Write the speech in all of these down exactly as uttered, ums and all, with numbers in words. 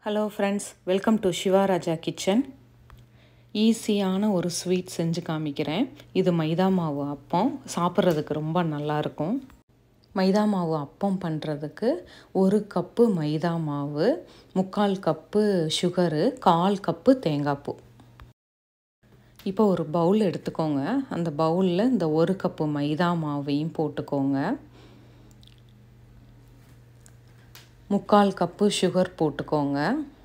Hello friends, welcome to Siva Raja kitchen. ஈஸியான ஒரு sweet செஞ்சு காமிக்கிறேன். இது மைதா மாவு அப்பம். சாப்பிட்றதுக்கு ரொம்ப நல்லாயிருக்கும். மைதா மாவு அப்பம் பண்ணுறதுக்கு ஒரு கப்பு மைதா மாவு, முக்கால் கப்பு சுகரு, கால் கப்பு தேங்காய் பூ. இப்போ ஒரு பவுல் எடுத்துக்கோங்க. அந்த பவுலில் இந்த ஒரு கப்பு மைதா மாவையும் போட்டுக்கோங்க. முக்கால் கப்பு சுகர் போட்டுக்கோங்க.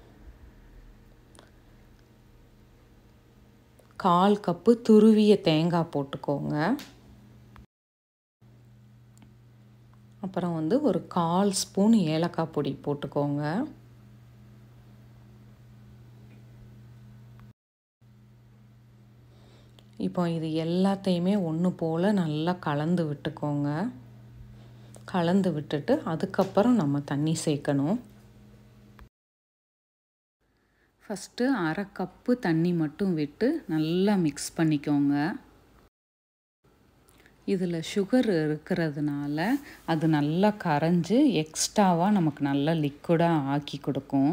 கால் கப்பு துருவிய தேங்காய் போட்டுக்கோங்க. அப்புறம் வந்து ஒரு கால் ஸ்பூன் ஏலக்காய் பொடி போட்டுக்கோங்க. இப்போ இது எல்லாத்தையுமே ஒன்று போல் நல்லா கலந்து விட்டுக்கோங்க. கலந்து விட்டுட்டு அதுக்கப்புறம் நம்ம தண்ணி சேர்க்கணும். ஃபஸ்ட்டு அரை கப்பு தண்ணி மட்டும் விட்டு நல்லா மிக்ஸ் பண்ணிக்கோங்க. இதில் சுகர் இருக்கிறதுனால அது நல்லா கரைஞ்சி எக்ஸ்ட்ராவாக நமக்கு நல்லா லிக்விடாக ஆக்கி கொடுக்கும்.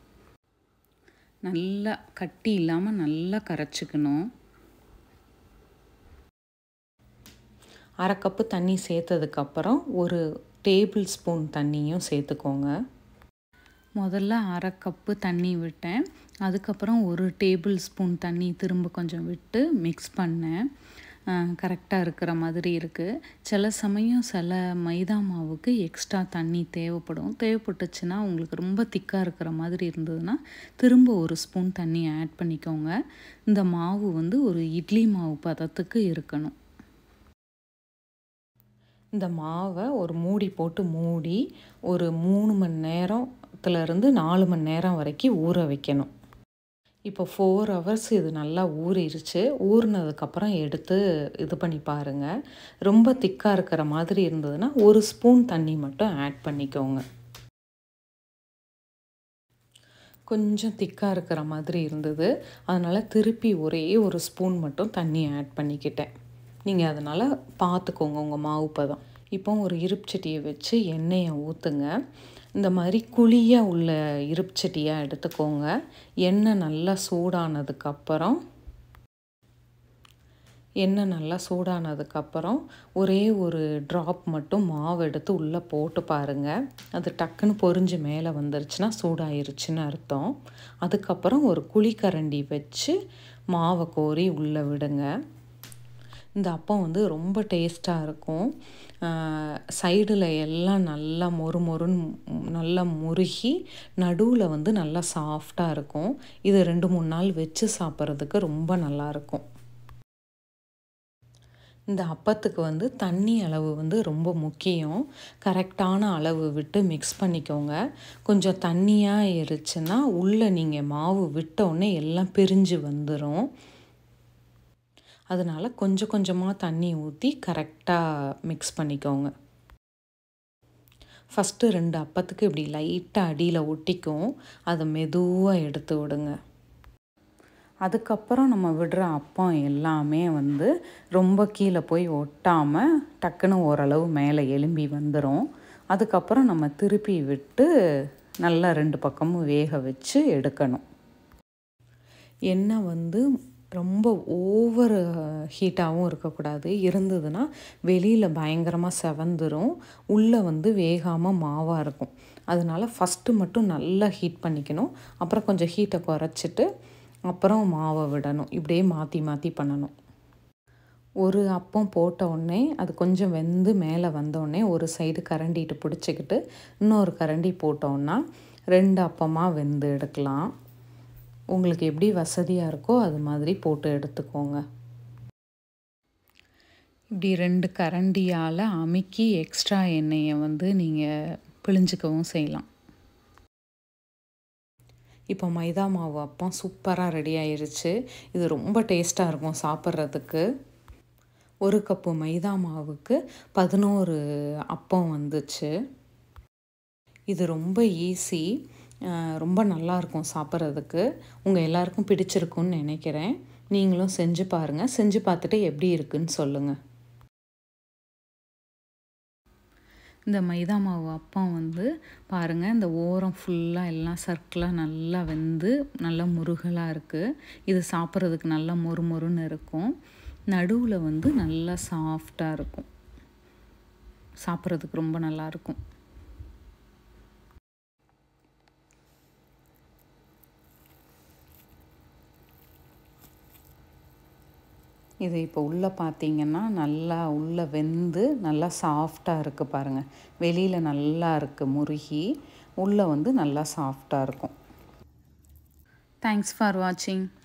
நல்லா கட்டி இல்லாமல் நல்லா கரைச்சிக்கணும். அரை கப்பு தண்ணி சேர்த்ததுக்கப்புறம் ஒரு டேபிள் ஸ்பூன் தண்ணியும் சேர்த்துக்கோங்க. முதல்ல அரை கப்பு தண்ணி விட்டேன். அதுக்கப்புறம் ஒரு டேபிள் ஸ்பூன் தண்ணி திரும்ப கொஞ்சம் விட்டு மிக்ஸ் பண்ணேன். கரெக்டாக இருக்கிற மாதிரி இருக்குது. சில சமயம் சில மைதா மாவுக்கு எக்ஸ்ட்ரா தண்ணி தேவைப்படும். தேவைப்பட்டுச்சுன்னா உங்களுக்கு ரொம்ப திக்காக இருக்கிற மாதிரி இருந்ததுன்னா திரும்ப ஒரு ஸ்பூன் தண்ணி ஆட் பண்ணிக்கோங்க. இந்த மாவு வந்து ஒரு இட்லி மாவு பதத்துக்கு இருக்கணும். இந்த மாவை ஒரு மூடி போட்டு மூடி ஒரு மூணு மணி நேரத்துலேருந்து நாலு மணி நேரம் வரைக்கும் ஊற வைக்கணும். இப்போ ஃபோர் ஹவர்ஸ் இது நல்லா ஊறிடுச்சு. ஊறினதுக்கப்புறம் எடுத்து இது பண்ணி பாருங்கள். ரொம்ப திக்காக இருக்கிற மாதிரி இருந்ததுன்னா ஒரு ஸ்பூன் தண்ணி மட்டும் ஆட் பண்ணிக்கோங்க. கொஞ்சம் திக்காக இருக்கிற மாதிரி இருந்தது. அதனால் திருப்பி ஒரே ஒரு ஸ்பூன் மட்டும் தண்ணி ஆட் பண்ணிக்கிட்டேன். நீங்கள் அதனால் பார்த்துக்கோங்க உங்கள் மாவு பதம். இப்போ ஒரு இருப்புச்சட்டியை வச்சு எண்ணெயை ஊற்றுங்க. இந்த மாதிரி குழியாக உள்ள இருப்புச்சட்டியாக எடுத்துக்கோங்க. எண்ணெய் நல்லா சூடானதுக்கப்புறம் எண்ணெய் நல்லா சூடானதுக்கப்புறம் ஒரே ஒரு ட்ராப் மட்டும் மாவு எடுத்து உள்ளே போட்டு பாருங்கள். அது டக்குன்னு பொரிஞ்சு மேலே வந்துருச்சுன்னா சூடாயிருச்சுன்னு அர்த்தம். அதுக்கப்புறம் ஒரு குழிக்கரண்டி வச்சு மாவை கோரி உள்ளே விடுங்க. இந்த அப்பம் வந்து ரொம்ப டேஸ்ட்டாக இருக்கும். சைடில் எல்லாம் நல்லா மொறு மொறுன்னு நல்லா முருகி நடுவில் வந்து நல்லா சாஃப்டாக இருக்கும். இது ரெண்டு மூணு நாள் வச்சு சாப்பிட்றதுக்கு ரொம்ப நல்லாயிருக்கும். இந்த அப்பத்துக்கு வந்து தண்ணி அளவு வந்து ரொம்ப முக்கியம். கரெக்டான அளவு விட்டு மிக்ஸ் பண்ணிக்கோங்க. கொஞ்சம் தண்ணியாக இருந்துச்சுன்னா உள்ளே நீங்கள் மாவு விட்டோடனே எல்லாம் பிரிஞ்சு வந்துடும். அதனால் கொஞ்சம் கொஞ்சமாக தண்ணி ஊற்றி கரெக்டாக மிக்ஸ் பண்ணிக்கோங்க. ஃபஸ்ட்டு ரெண்டு அப்பத்துக்கு இப்படி லைட்டாக அடியில் ஒட்டிக்கும். அதை மெதுவாக எடுத்து விடுங்க. அதுக்கப்புறம் நம்ம விடுற அப்பம் எல்லாமே வந்து ரொம்ப கீழே போய் ஒட்டாமல் டக்குன்னு ஓரளவு மேலே எலும்பி வந்துடும். அதுக்கப்புறம் நம்ம திருப்பி விட்டு நல்லா ரெண்டு பக்கமும் வேக வச்சு எடுக்கணும். எண்ணெய் வந்து ரொம்ப ஓவர் ஹீட்டாகவும் இருக்கக்கூடாது. இருந்ததுன்னா வெளியில் பயங்கரமாக செவந்துடும். உள்ளே வந்து வேகாமல் மாவாக இருக்கும். அதனால் ஃபஸ்ட்டு மட்டும் நல்லா ஹீட் பண்ணிக்கணும். அப்புறம் கொஞ்சம் ஹீட்டை குறைச்சிட்டு அப்புறம் மாவை விடணும். இப்படியே மாற்றி மாற்றி பண்ணணும். ஒரு அப்பம் போட்ட உடனே அது கொஞ்சம் வெந்து மேலே வந்தோடனே ஒரு சைடு கரண்டிட்டு பிடிச்சிக்கிட்டு இன்னொரு கரண்டி போட்டோன்னா ரெண்டு அப்பமாக வெந்து எடுக்கலாம். உங்களுக்கு எப்படி வசதியாக இருக்கோ அது மாதிரி போட்டு எடுத்துக்கோங்க. இப்படி ரெண்டு கரண்டியால் அமுக்கி எக்ஸ்ட்ரா எண்ணெயை வந்து நீங்கள் பிழிஞ்சிக்கவும் செய்யலாம். இப்போ மைதா மாவு அப்பம் சூப்பராக ரெடி ஆயிருச்சு. இது ரொம்ப டேஸ்ட்டாக இருக்கும் சாப்பிட்றதுக்கு. ஒரு கப்பு மைதா மாவுக்கு பதினோரு அப்பம் வந்துச்சு. இது ரொம்ப ஈஸி. ரொம்ப நல்லாயிருக்கும் சாப்பிட்றதுக்கு. உங்கள் எல்லாருக்கும் பிடிச்சிருக்குன்னு நினைக்கிறேன். நீங்களும் செஞ்சு பாருங்கள். செஞ்சு பார்த்துட்டு எப்படி இருக்குன்னு சொல்லுங்கள். இந்த மைதா மாவு அப்பம் வந்து பாருங்கள், இந்த ஓரம் ஃபுல்லாக எல்லாம் சர்க்கிளாக நல்லா வெந்து நல்லா முருகலாக இருக்குது. இது சாப்பிட்றதுக்கு நல்லா மொறு மொறுன்னு இருக்கும். நடுவில் வந்து நல்லா சாஃப்டாக இருக்கும். சாப்பிட்றதுக்கு ரொம்ப நல்லாயிருக்கும். இது இப்போ உள்ளே பார்த்தீங்கன்னா நல்லா உள்ளே வெந்து நல்லா சாஃப்டாக இருக்குது பாருங்கள். வெளியில் நல்லா இருக்குது முருகி, உள்ளே வந்து நல்லா சாஃப்டாக இருக்கும். தேங்க்ஸ் ஃபார் வாட்சிங்.